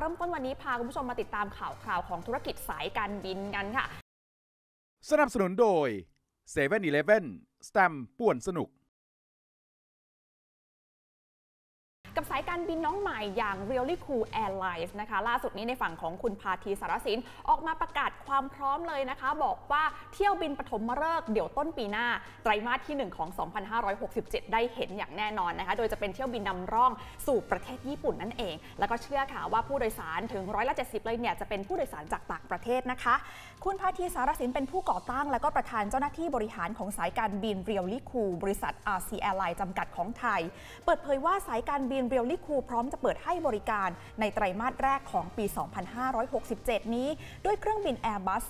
ริ่มต้นวันนี้พาคุณผู้ชมมาติดตามข่าวคราวของธุรกิจสายการบินกันค่ะสนับสนุนโดย 7-Eleven สแตมป์ป่วนสนุกกับสายการบินน้องใหม่อย่าง Really Cool Airlines นะคะล่าสุดนี้ในฝั่งของคุณพาธีสารสินออกมาประกาศความพร้อมเลยนะคะบอกว่าเที่ยวบินปฐมฤกษ์เดี๋ยวต้นปีหน้าไตรมาสที่1ของ2567ได้เห็นอย่างแน่นอนนะคะโดยจะเป็นเที่ยวบินนำร่องสู่ประเทศญี่ปุ่นนั่นเองแล้วก็เชื่อค่ะว่าผู้โดยสารถึง70%เลยเนี่ยจะเป็นผู้โดยสารจากต่างประเทศนะคะคุณพาธีสารสินเป็นผู้ก่อตั้งและก็ประธานเจ้าหน้าที่บริหารของสายการบิน Really Cool บริษัท RC Airline จำกัดของไทยเปิดเผยว่าสายการบินReally Cool พร้อมจะเปิดให้บริการในไตรมาสแรกของปี 2567 นี้ด้วยเครื่องบิน Airbus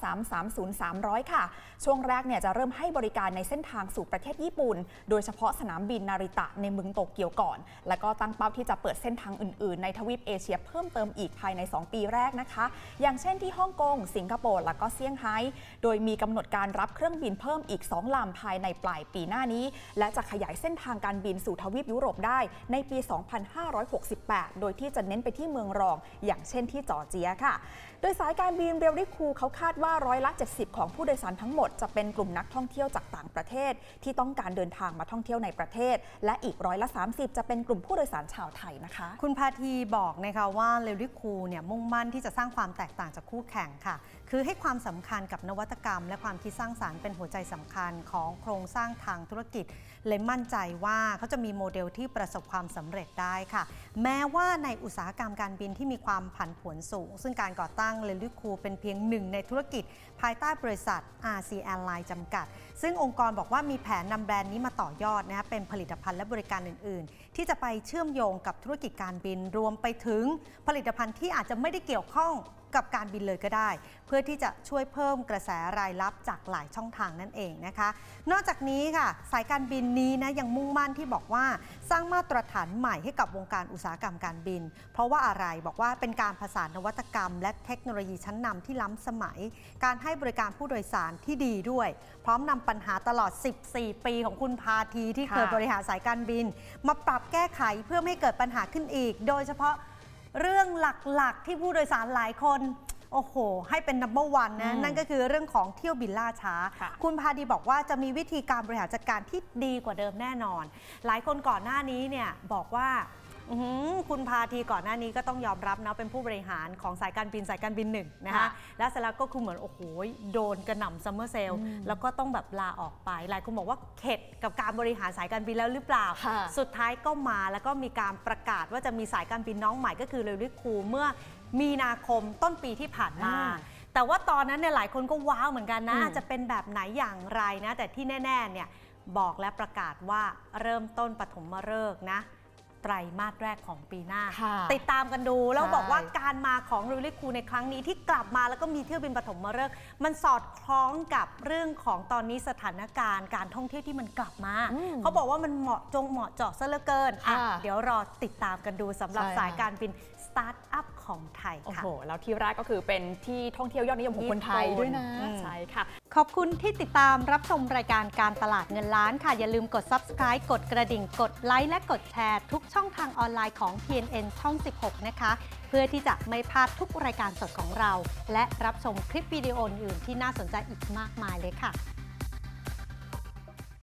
330-300 ค่ะช่วงแรกเนี่ยจะเริ่มให้บริการในเส้นทางสู่ประเทศญี่ปุ่นโดยเฉพาะสนามบินนาริตะในเมืองโตเกียวก่อนแล้วก็ตั้งเป้าที่จะเปิดเส้นทางอื่นๆในทวีปเอเชียเพิ่มเติมอีกภายใน 2 ปีแรกนะคะอย่างเช่นที่ฮ่องกงสิงคโปร์และก็เซี่ยงไฮ้โดยมีกำหนดการรับเครื่องบินเพิ่มอีก2 ลำภายในปลายปีหน้านี้และจะขยายเส้นทางการบินสู่ทวีปยุโรปได้ในปี 2568 โดยที่จะเน้นไปที่เมืองรองอย่างเช่นที่จอร์เจียค่ะโดยสายการบิน Really Cool เขาคาดว่า70%ของผู้โดยสารทั้งหมดจะเป็นกลุ่มนักท่องเที่ยวจากต่างประเทศที่ต้องการเดินทางมาท่องเที่ยวในประเทศและอีก30%จะเป็นกลุ่มผู้โดยสารชาวไทยนะคะคุณพาธีบอกนะคะว่า Really Cool เนี่ยมุ่งมั่นที่จะสร้างความแตกต่างจากคู่แข่งค่ะคือให้ความสำคัญกับนวัตกรรมและความคิดสร้างสรรค์เป็นหัวใจสำคัญของโครงสร้างทางธุรกิจเลยมั่นใจว่าเขาจะมีโมเดลที่ประสบความสำเร็จได้ค่ะแม้ว่าในอุตสาหกรรมการบินที่มีความผันผวนสูงซึ่งการก่อตั้ง Really Cool เป็นเพียงหนึ่งในธุรกิจภายใต้บริษัท RC Airline จำกัดซึ่งองค์กรบอกว่ามีแผนนำแบรนด์นี้มาต่อยอดนะคะเป็นผลิตภัณฑ์และบริการอื่นๆที่จะไปเชื่อมโยงกับธุรกิจการบินรวมไปถึงผลิตภัณฑ์ที่อาจจะไม่ได้เกี่ยวข้องกับการบินเลยก็ได้เพื่อที่จะช่วยเพิ่มกระแสรายรับจากหลายช่องทางนั่นเองนะคะนอกจากนี้ค่ะสายการบินนี้นะยังมุ่งมั่นที่บอกว่าสร้างมาตรฐานใหม่ให้กับวงการอุตสาหกรรมการบินเพราะว่าอะไรบอกว่าเป็นการผสานนวัตกรรมและเทคโนโลยีชั้นนำที่ล้ำสมัยการให้บริการผู้โดยสารที่ดีด้วยพร้อมนำปัญหาตลอด14 ปีของคุณพาธีที่เคยบริหารสายการบินมาปรับแก้ไขเพื่อไม่ให้เกิดปัญหาขึ้นอีกโดยเฉพาะเรื่องหลักๆที่ผู้โดยสารหลายคนโอ้โหให้เป็น number one นะนั่นก็คือเรื่องของเที่ยวบินล่าช้าคุณพาธีบอกว่าจะมีวิธีการบริหารจัดการที่ดีกว่าเดิมแน่นอนหลายคนก่อนหน้านี้เนี่ยบอกว่าคุณพาธีก่อนหน้านี้ก็ต้องยอมรับนะเป็นผู้บริหารของสายการบินหนึ่งนะคะแล้วเสร็จแล้วก็คือเหมือนโอ้โหโดนกระหน่ำซัมเมอร์เซลแล้วก็ต้องแบบลาออกไปหลายคนบอกว่าเข็ดกับการบริหารสายการบินแล้วหรือเปล่าสุดท้ายก็มาแล้วก็มีการประกาศว่าจะมีสายการบินน้องใหม่ก็คือ Really Cool เมื่อมีนาคมต้นปีที่ผ่านมาแต่ว่าตอนนั้นเนี่ยหลายคนก็ว้าวเหมือนกันนะจะเป็นแบบไหนอย่างไรนะแต่ที่แน่ๆเนี่ยบอกและประกาศว่าเริ่มต้นปฐมฤกษ์นะไตรมาสแรกของปีหน้าติดตามกันดูแล้วบอกว่าการมาของ Really Cool ในครั้งนี้ที่กลับมาแล้วก็มีเที่ยวบินปฐมฤกษ์มันสอดคล้องกับเรื่องของตอนนี้สถานการณ์การท่องเที่ยวที่มันกลับมาเขาบอกว่ามันเหมาะเจาะซะเหลือเกินเดี๋ยวรอติดตามกันดูสำหรับสายการบินสตาร์ทอัพของไทยค่ะโอ้โหแล้วที่แรกก็คือเป็นที่ท่องเที่ยวยอดนิยมของคนไทยด้วยนะใช่ค่ะขอบคุณที่ติดตามรับชมรายการการตลาดเงินล้านค่ะอย่าลืมกด Subscribe กดกระดิ่งกดไลค์และกดแชร์ทุกช่องทางออนไลน์ของ PNN ช่อง 16 นะคะเพื่อที่จะไม่พลาดทุกรายการสดของเราและรับชมคลิปวิดีโออื่นที่น่าสนใจอีกมากมายเลยค่ะ